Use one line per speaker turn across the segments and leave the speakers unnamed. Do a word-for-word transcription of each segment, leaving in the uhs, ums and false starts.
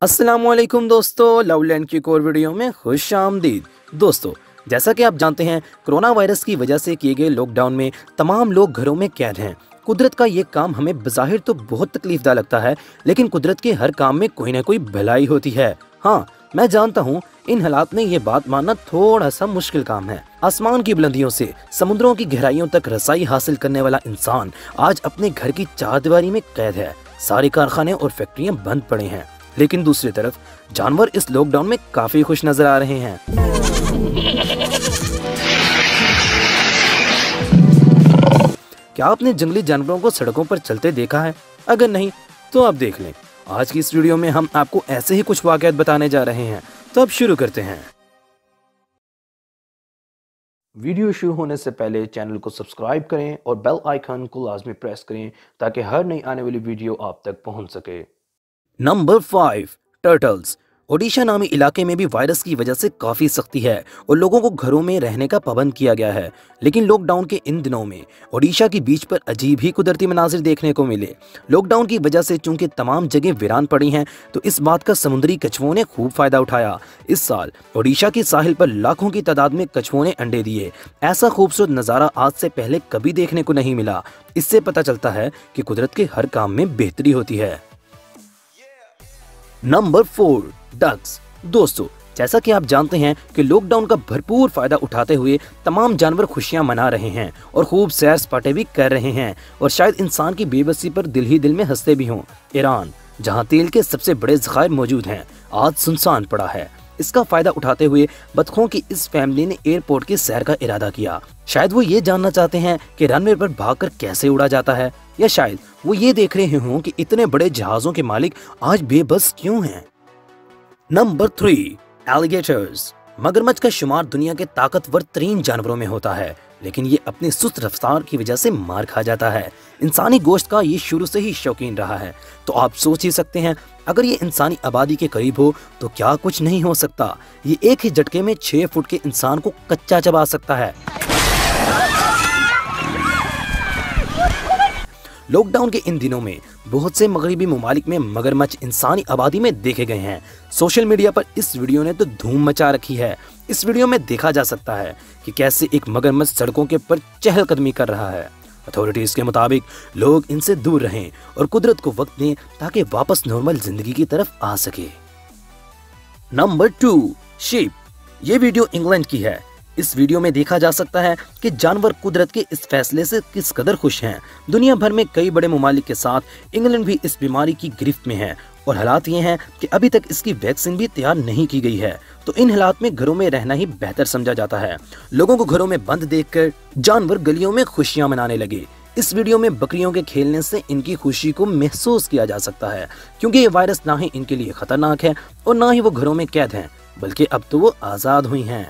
अस्सलामुअलैकुम दोस्तों, लवलैंड की एक और वीडियो में खुश आमदीद। दोस्तों, जैसा कि आप जानते हैं, कोरोना वायरस की वजह से किए गए लॉकडाउन में तमाम लोग घरों में कैद हैं। कुदरत का ये काम हमें बज़ाहिर तो बहुत तकलीफदा लगता है, लेकिन कुदरत के हर काम में कोई ना कोई भलाई होती है। हाँ, मैं जानता हूँ इन हालात में ये बात मानना थोड़ा सा मुश्किल काम है। आसमान की बुलंदियों से समुद्रों की गहराइयों तक रसाई हासिल करने वाला इंसान आज अपने घर की चारदीवारी में कैद है। सारे कारखाने और फैक्ट्रियां बंद पड़े हैं, लेकिन दूसरी तरफ जानवर इस लॉकडाउन में काफी खुश नजर आ रहे हैं। क्या आपने जंगली जानवरों को सड़कों पर चलते देखा है? अगर नहीं तो आप देख लें। आज की इस वीडियो में हम आपको ऐसे ही कुछ वाकयात बताने जा रहे हैं, तो अब शुरू करते हैं। वीडियो शुरू होने से पहले चैनल को सब्सक्राइब करें और बेल आइकन को लाजमी प्रेस करें ताकि हर नई आने वाली वीडियो आप तक पहुंच सके। Number five, turtles. ओडिशा नामी इलाके में भी वायरस की वजह से काफी सख्ती है और लोगों को घरों में रहने का पाबंद किया गया है। लेकिन लॉकडाउन के इन दिनों में ओडिशा की बीच पर अजीब ही कुदरती मनाजिर देखने को मिले। लॉकडाउन की वजह से चूंकि तमाम जगह वीरान पड़ी हैं, तो इस बात का समुद्री कछुओं ने खूब फायदा उठाया। इस साल ओडिशा की साहिल पर लाखों की तादाद में कछुओं ने अंडे दिए। ऐसा खूबसूरत नज़ारा आज से पहले कभी देखने को नहीं मिला। इससे पता चलता है कि कुदरत के हर काम में बेहतरी होती है। Number four, ducks. दोस्तों, जैसा कि आप जानते हैं कि लॉकडाउन का भरपूर फायदा उठाते हुए तमाम जानवर खुशियां मना रहे हैं और खूब सैर सपाटे भी कर रहे हैं, और शायद इंसान की बेबसी पर दिल ही दिल में हंसते भी हों। ईरान, जहां तेल के सबसे बड़े ज़खायर मौजूद हैं, आज सुनसान पड़ा है। इसका फायदा उठाते हुए बतखों की इस फैमिली ने एयरपोर्ट की सैर का इरादा किया। शायद वो ये जानना चाहते हैं कि रनवे पर भागकर कैसे उड़ा जाता है, या शायद वो ये देख रहे हों कि इतने बड़े जहाजों के मालिक आज बेबस क्यों हैं। Number three, alligators. मगरमच्छ का शुमार दुनिया के ताकतवर तरीन जानवरों में होता है, लेकिन ये अपनी सुस्त रफ्तार की वजह से मार खा जाता है। इंसानी गोश्त का ये शुरू से ही शौकीन रहा है, तो आप सोच ही सकते हैं अगर ये इंसानी आबादी के करीब हो तो क्या कुछ नहीं हो सकता। ये एक ही झटके में छह फुट के इंसान को कच्चा चबा सकता है। लॉकडाउन के इन दिनों में बहुत से मगरबी ममालिक में मगरमच्छ इंसानी आबादी में देखे गए हैं। सोशल मीडिया पर इस वीडियो ने तो धूम मचा रखी है। इस वीडियो में देखा जा सकता है कि कैसे एक मगरमच्छ सड़कों के पर चहलकदमी कर रहा है। अथॉरिटीज के मुताबिक लोग इनसे दूर रहें और कुदरत को वक्त दें ताकि वापस नॉर्मल जिंदगी की तरफ आ सके। Number two, sheep. ये वीडियो इंग्लैंड की है। इस वीडियो में देखा जा सकता है कि जानवर कुदरत के इस फैसले से किस कदर खुश हैं। दुनिया भर में कई बड़े ममालिक के साथ इंग्लैंड भी इस बीमारी की गिरफ्त में है, और हालात ये हैं कि अभी तक इसकी वैक्सीन भी तैयार नहीं की गई है। तो इन हालात में घरों में रहना ही बेहतर समझा जाता है। लोगों को घरों में बंद देखकर जानवर गलियों में खुशियां मनाने लगे। इस वीडियो में बकरियों के खेलने से इनकी खुशी को महसूस किया जा सकता है, क्योंकि ये वायरस ना ही इनके लिए खतरनाक है और ना ही वो घरों में कैद हैं, बल्कि अब तो वो आजाद हुई हैं।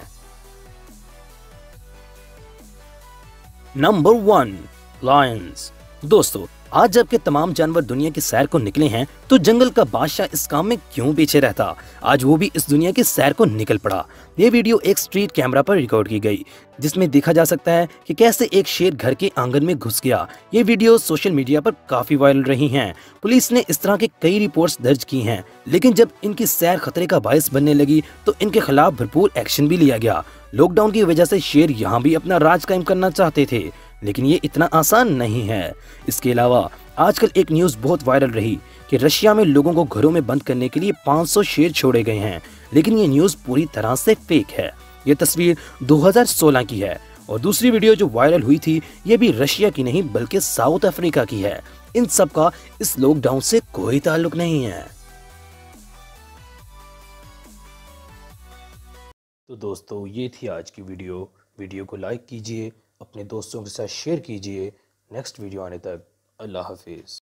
Number one, lions. दोस्तों, आज जबकि तमाम जानवर दुनिया की सैर को निकले हैं, तो जंगल का बादशाह इस काम में क्यों पीछे रहता? आज वो भी इस दुनिया की सैर को निकल पड़ा। ये वीडियो एक स्ट्रीट कैमरा पर रिकॉर्ड की गई, जिसमें देखा जा सकता है कि कैसे एक शेर घर के आंगन में घुस गया। ये वीडियो सोशल मीडिया पर काफी वायरल रही हैं। पुलिस ने इस तरह के कई रिपोर्ट्स दर्ज की हैं, लेकिन जब इनकी सैर खतरे का बायस बनने लगी तो इनके खिलाफ भरपूर एक्शन भी लिया गया। लॉकडाउन की वजह से शेर यहाँ भी अपना राज कायम करना चाहते थे, लेकिन ये इतना आसान नहीं है। इसके अलावा आजकल एक न्यूज़ बहुत वायरल रही कि रशिया में लोगों को घरों में बंद करने के लिए पाँच सौ शेर छोड़े गए हैं, लेकिन ये न्यूज़ पूरी तरह से फेक है। ये तस्वीर दो हज़ार सोलह की है, और दूसरी वीडियो जो वायरल हुई थी ये भी रशिया की नहीं बल्कि साउथ अफ्रीका की है। इन सब का इस लॉकडाउन से कोई ताल्लुक नहीं है। तो दोस्तों, ये थी आज की वीडियो। वीडियो को लाइक कीजिए, अपने दोस्तों के साथ शेयर कीजिए। नेक्स्ट वीडियो आने तक अल्लाह हाफिज़।